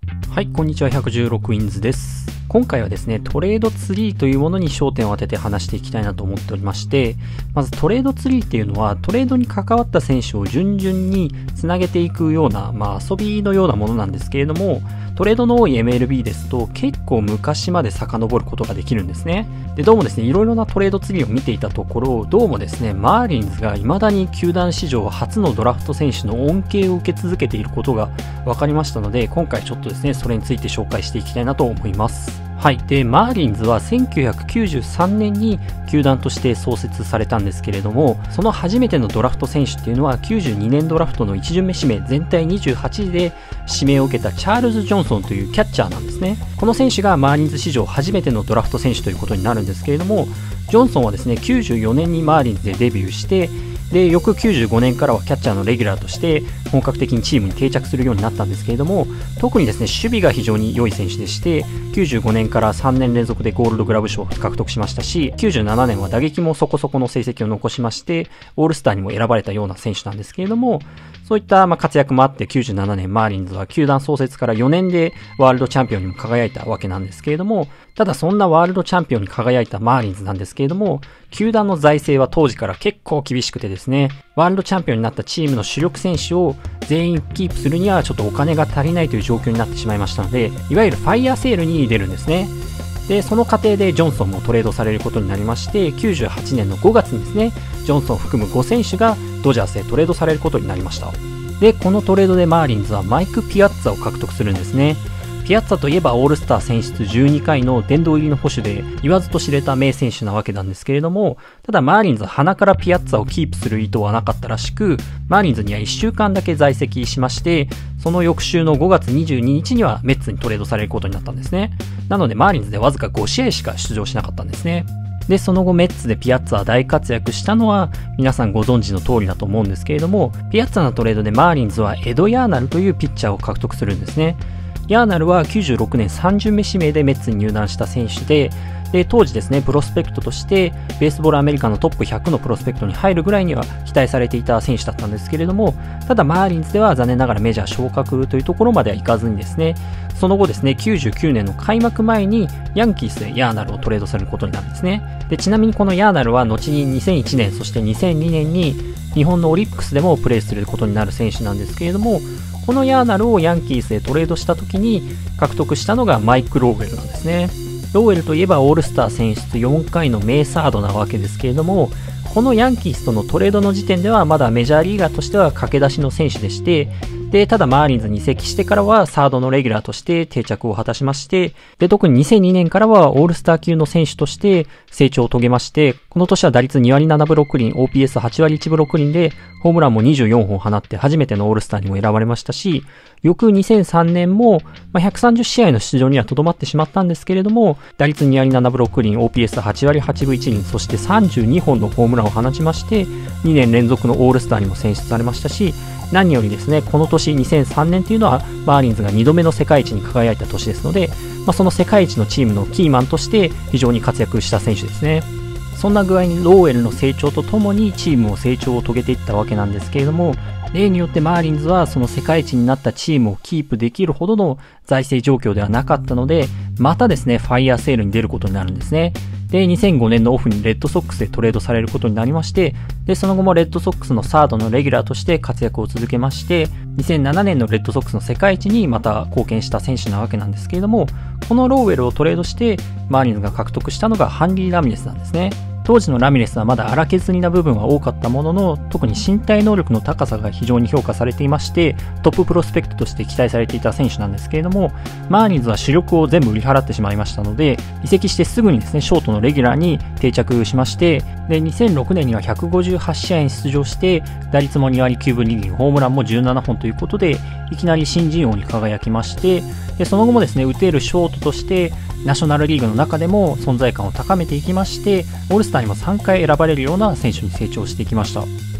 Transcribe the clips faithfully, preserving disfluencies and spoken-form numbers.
はい、こんにちは。ひゃくじゅうろくウィンズです。今回はですね、トレードツリーというものに焦点を当てて話していきたいなと思っておりまして、まずトレードツリーっていうのは、トレードに関わった選手を順々につなげていくような、まあ遊びのようなものなんですけれども、トレードの多い エムエルビー ですと結構昔まで遡ることができるんですね。で、どうもですね、いろいろなトレードツリーを見ていたところ、どうもですね、マーリンズが未だに球団史上初のドラフト選手の恩恵を受け続けていることが分かりましたので、今回ちょっとですね、それについて紹介していきたいなと思います。はい。で、マーリンズはせんきゅうひゃくきゅうじゅうさんねんに球団として創設されたんですけれども、その初めてのドラフト選手っていうのはきゅうじゅうにねんドラフトのいち巡目指名、全体にじゅうはちいで指名を受けたチャールズ・ジョンソンというキャッチャーなんですね。この選手がマーリンズ史上初めてのドラフト選手ということになるんですけれども、ジョンソンはですね、きゅうじゅうよねんにマーリンズでデビューして、で、翌きゅうじゅうごねんからはキャッチャーのレギュラーとして本格的にチームに定着するようになったんですけれども、特にですね、守備が非常に良い選手でして、きゅうじゅうごねんからさんねん連続でゴールドグラブ賞を獲得しましたし、きゅうじゅうななねんは打撃もそこそこの成績を残しまして、オールスターにも選ばれたような選手なんですけれども、そういったまあ活躍もあってきゅうじゅうななねんマーリンズは球団創設からよねんでワールドチャンピオンにも輝いたわけなんですけれども、ただそんなワールドチャンピオンに輝いたマーリンズなんですけれども、球団の財政は当時から結構厳しくてですね、ワールドチャンピオンになったチームの主力選手を全員キープするにはちょっとお金が足りないという状況になってしまいましたので、いわゆるファイヤーセールに出るんですね。で、その過程でジョンソンもトレードされることになりまして、きゅうじゅうはちねんのごがつにですね、ジョンソンを含むご選手がドジャースへトレードされることになりました。で、このトレードでマーリンズはマイク・ピアッツァを獲得するんですね。ピアッツァといえばオールスター選出じゅうにかいの殿堂入りの捕手で言わずと知れた名選手なわけなんですけれども、ただマーリンズは鼻からピアッツァをキープする意図はなかったらしく、マーリンズにはいっしゅうかんだけ在籍しまして、その翌週のごがつにじゅうににちにはメッツにトレードされることになったんですね。なのでマーリンズでわずかごしあいしか出場しなかったんですね。で、その後メッツでピアッツァは大活躍したのは皆さんご存知の通りだと思うんですけれども、ピアッツァのトレードでマーリンズはエド・ヤーナルというピッチャーを獲得するんですね。ヤーナルはきゅうじゅうろくねんさん巡目指名でメッツに入団した選手で、で、当時ですね、プロスペクトとしてベースボールアメリカのトップひゃくのプロスペクトに入るぐらいには期待されていた選手だったんですけれども、ただマーリンズでは残念ながらメジャー昇格というところまではいかずにですね、その後ですね、きゅうじゅうきゅうねんの開幕前にヤンキースでヤーナルをトレードされることになるんですね。で、ちなみにこのヤーナルは後ににせんいちねん、そしてにせんにねんに日本のオリックスでもプレーすることになる選手なんですけれども、このヤーナルをヤンキースへトレードした時に獲得したのがマイク・ローウェルなんですね。ローウェルといえばオールスター選出よんかいの名サードなわけですけれども、このヤンキースとのトレードの時点ではまだメジャーリーガーとしては駆け出しの選手でして、で、ただマーリンズに移籍してからはサードのレギュラーとして定着を果たしまして、で、特ににせんにねんからはオールスター級の選手として成長を遂げまして、この年は打率にわりななぶろくりん、オーピーエスはちわりいちぶろくりんで、ホームランもにじゅうよんほん放って初めてのオールスターにも選ばれましたし、翌にせんさんねんもひゃくさんじゅっしあいの出場にはとどまってしまったんですけれども、打率にわりななぶろくりん、オーピーエスはちわりはちぶいちりん、そしてさんじゅうにほんのホームランを放ちまして、にねん連続のオールスターにも選出されましたし、何よりですね、この年にせんさんねんというのはマーリンズがにどめの世界一に輝いた年ですので、まあ、その世界一のチームのキーマンとして非常に活躍した選手ですね。そんな具合にローウェルの成長とともにチームも成長を遂げていったわけなんですけれども、例によってマーリンズはその世界一になったチームをキープできるほどの財政状況ではなかったので、またですね、ファイヤーセールに出ることになるんですね。で、にせんごねんのオフにレッドソックスでトレードされることになりまして、で、その後もレッドソックスのサードのレギュラーとして活躍を続けまして、にせんななねんのレッドソックスの世界一にまた貢献した選手なわけなんですけれども、このローウェルをトレードしてマーリンズが獲得したのがハンリー・ラミレスなんですね。当時のラミレスはまだ荒削りな部分は多かったものの、特に身体能力の高さが非常に評価されていまして、トッププロスペクトとして期待されていた選手なんですけれども、マーリンズは主力を全部売り払ってしまいましたので、移籍してすぐにですね、ショートのレギュラーに定着しまして、で、にせんろくねんにはひゃくごじゅうはちしあいに出場して、打率もにわりきゅうぶにりん、ホームランもじゅうななほんということで、いきなり新人王に輝きまして、で、その後もですね、打てるショートとして、ナショナルリーグの中でも存在感を高めていきまして、オールスターにもさんかい選ばれるような選手に成長していきました。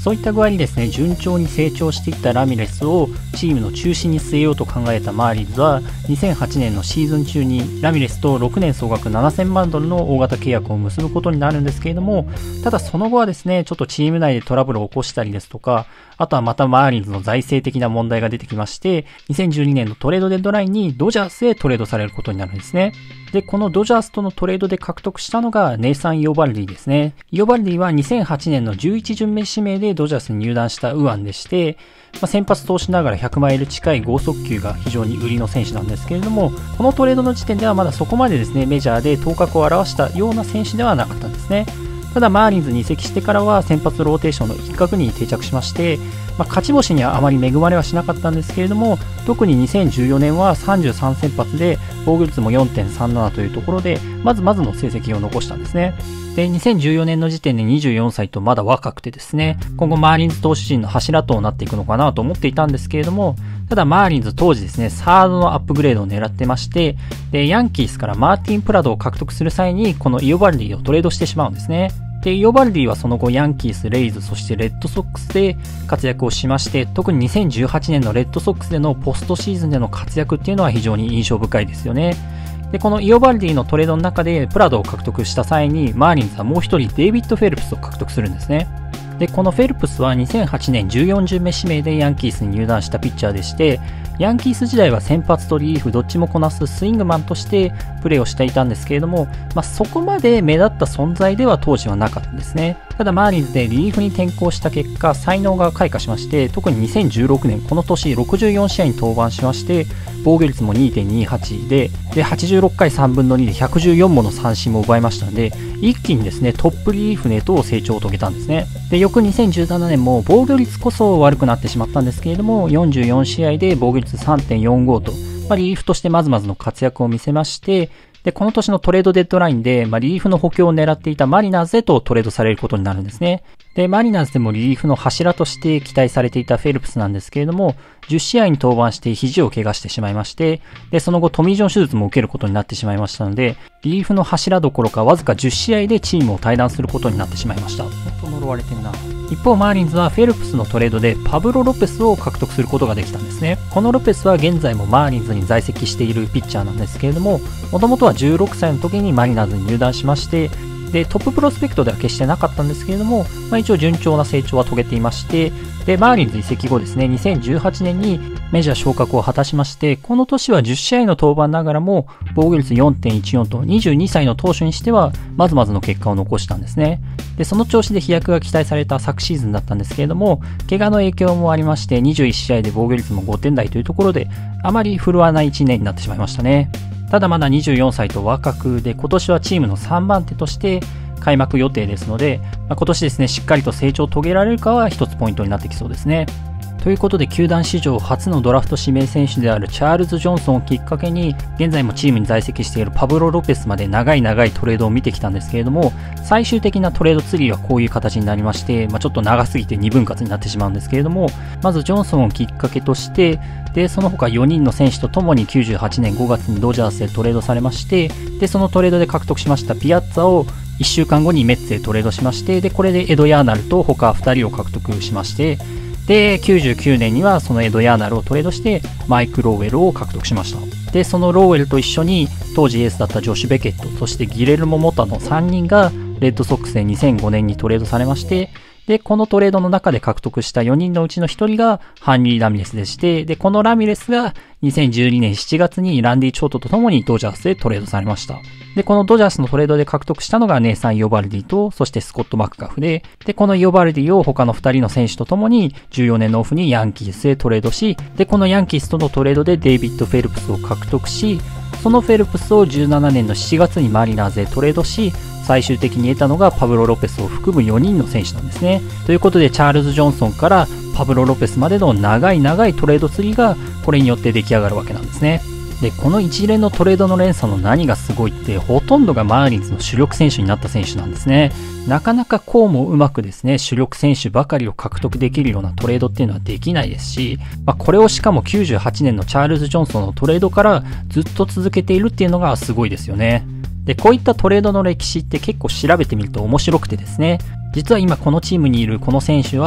そういった具合にですね、順調に成長していったラミレスをチームの中心に据えようと考えたマーリンズは、にせんはちねんのシーズン中にラミレスとろくねん総額ななせんまんドルの大型契約を結ぶことになるんですけれども、ただその後はですね、ちょっとチーム内でトラブルを起こしたりですとか、あとはまたマーリンズの財政的な問題が出てきまして、にせんじゅうにねんのトレードデッドラインにドジャースへトレードされることになるんですね。で、このドジャースとのトレードで獲得したのがネイサン・イオバルディですね。イオバルディはにせんはちねんのじゅういち巡目指名でドジャースに入団した右腕でして、まあ、先発投手ながらひゃくマイル近い剛速球が非常に売りの選手なんですけれども、このトレードの時点ではまだそこまでですね、メジャーで頭角を現したような選手ではなかったんですね。ただマーリンズに移籍してからは先発ローテーションの一角に定着しまして、まあ、勝ち星にはあまり恵まれはしなかったんですけれども、特ににせんじゅうよねんはさんじゅうさんせん発で防御率も よんてんさんなな というところでまずまずの成績を残したんですね。で、にせんじゅうよねんの時点でにじゅうよんさいとまだ若くてですね、今後マーリンズ投手陣の柱となっていくのかなと思っていたんですけれども、ただマーリンズ当時ですね、サードのアップグレードを狙ってまして、で、ヤンキースからマーティン・プラドを獲得する際にこのイオバルディをトレードしてしまうんですね。で、イオバルディはその後ヤンキース、レイズ、そしてレッドソックスで活躍をしまして、特ににせんじゅうはちねんのレッドソックスでのポストシーズンでの活躍っていうのは非常に印象深いですよね。で、このイオバルディのトレードの中でプラドを獲得した際に、マーリンズはもう一人デイビッド・フェルプスを獲得するんですね。で、このフェルプスはにせんはちねんじゅうよん巡目指名でヤンキースに入団したピッチャーでして、ヤンキース時代は先発とリリーフどっちもこなすスイングマンとしてプレーをしていたんですけれども、まあ、そこまで目立った存在では当時はなかったんですね。ただマーリンズでリリーフに転向した結果、才能が開花しまして、特ににせんじゅうろくねんこの年ろくじゅうよん試合に登板しまして、防御率も にてんにはち で、で、はちじゅうろっかいさんぶんのにでひゃくじゅうよんもの三振も奪いましたので、一気にですね、トップリリーフへと成長を遂げたんですね。で、翌にせんじゅうななねんも防御率こそ悪くなってしまったんですけれども、よんじゅうよん試合で防御率 さんてんよんご と、まあ、リリーフとしてまずまずの活躍を見せまして、で、この年のトレードデッドラインで、まあ、リリーフの補強を狙っていたマリナーズへとトレードされることになるんですね。で、マリナーズでもリリーフの柱として期待されていたフェルプスなんですけれども、じゅっ試合に登板して肘を怪我してしまいまして、で、その後トミー・ジョン手術も受けることになってしまいましたので、リリーフの柱どころかわずかじゅっ試合でチームを退団することになってしまいました。本当呪われてんな。一方、マーリンズはフェルプスのトレードでパブロ・ロペスを獲得することができたんですね。このロペスは現在もマーリンズに在籍しているピッチャーなんですけれども、もともとはじゅうろくさいの時にマリナーズに入団しまして、で、トッププロスペクトでは決してなかったんですけれども、まあ、一応順調な成長は遂げていまして、で、マーリンズ移籍後ですね、にせんじゅうはちねんにメジャー昇格を果たしまして、この年はじゅっ試合の登板ながらも、防御率 よんてんいちよん とにじゅうにさいの投手にしては、まずまずの結果を残したんですね。で、その調子で飛躍が期待された昨シーズンだったんですけれども、怪我の影響もありまして、にじゅういち試合で防御率もごてん台というところで、あまり振るわないいちねんになってしまいましたね。ただまだにじゅうよんさいと若くで、今年はチームのさんばん手として開幕予定ですので、まあ、今年ですね、しっかりと成長を遂げられるかは一つポイントになってきそうですね。ということで、球団史上初のドラフト指名選手であるチャールズ・ジョンソンをきっかけに、現在もチームに在籍しているパブロ・ロペスまで長い長いトレードを見てきたんですけれども、最終的なトレードツリーはこういう形になりまして、まあ、ちょっと長すぎてに分割になってしまうんですけれども、まずジョンソンをきっかけとして、で、その他よにんの選手とともにきゅうじゅうはちねんごがつにドジャースへトレードされまして、で、そのトレードで獲得しましたピアッツァをいっしゅうかんごにメッツへトレードしまして、で、これでエド・ヤーナルと他ふたりを獲得しまして、で、きゅうじゅうきゅうねんにはそのエド・ヤーナルをトレードしてマイク・ローウェルを獲得しました。で、そのローウェルと一緒に当時エースだったジョシュ・ベケット、そしてギレルモ・モタのさんにんがレッドソックスでにせんごねんにトレードされまして、で、このトレードの中で獲得したよにんのうちのひとりがハンリー・ラミレスでして、で、このラミレスがにせんじゅうにねんしちがつにランディ・チョートと共にドジャースでトレードされました。で、このドジャースのトレードで獲得したのがネイサン・イオバルディと、そしてスコット・マクガフで、で、このイオバルディを他のふたりの選手と共にじゅうよねんのオフにヤンキースへトレードし、で、このヤンキースとのトレードでデイビッド・フェルプスを獲得し、そのフェルプスをじゅうななねんのしちがつにマリナーズへトレードし、最終的に得たのがパブロ・ロペスを含むよにんの選手なんですね。ということで、チャールズ・ジョンソンからパブロ・ロペスまでの長い長いトレードツリーがこれによって出来上がるわけなんですね。で、この一連のトレードの連鎖の何がすごいって、ほとんどがマーリンズの主力選手になった選手なんですね。なかなかこうもうまくですね、主力選手ばかりを獲得できるようなトレードっていうのはできないですし、まあ、これをしかもきゅうじゅうはちねんのチャールズ・ジョンソンのトレードからずっと続けているっていうのがすごいですよね。で、こういったトレードの歴史って結構調べてみると面白くてですね、実は今このチームにいるこの選手は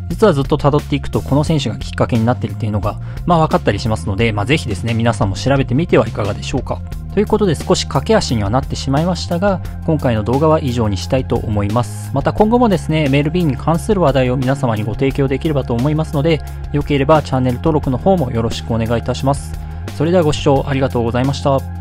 実はずっと辿っていくとこの選手がきっかけになっているっていうのが、まあ分かったりしますので、まあぜひですね、皆さんも調べてみてはいかがでしょうか。ということで少し駆け足にはなってしまいましたが、今回の動画は以上にしたいと思います。また今後もですね、エムエルビー に関する話題を皆様にご提供できればと思いますので、よければチャンネル登録の方もよろしくお願いいたします。それではご視聴ありがとうございました。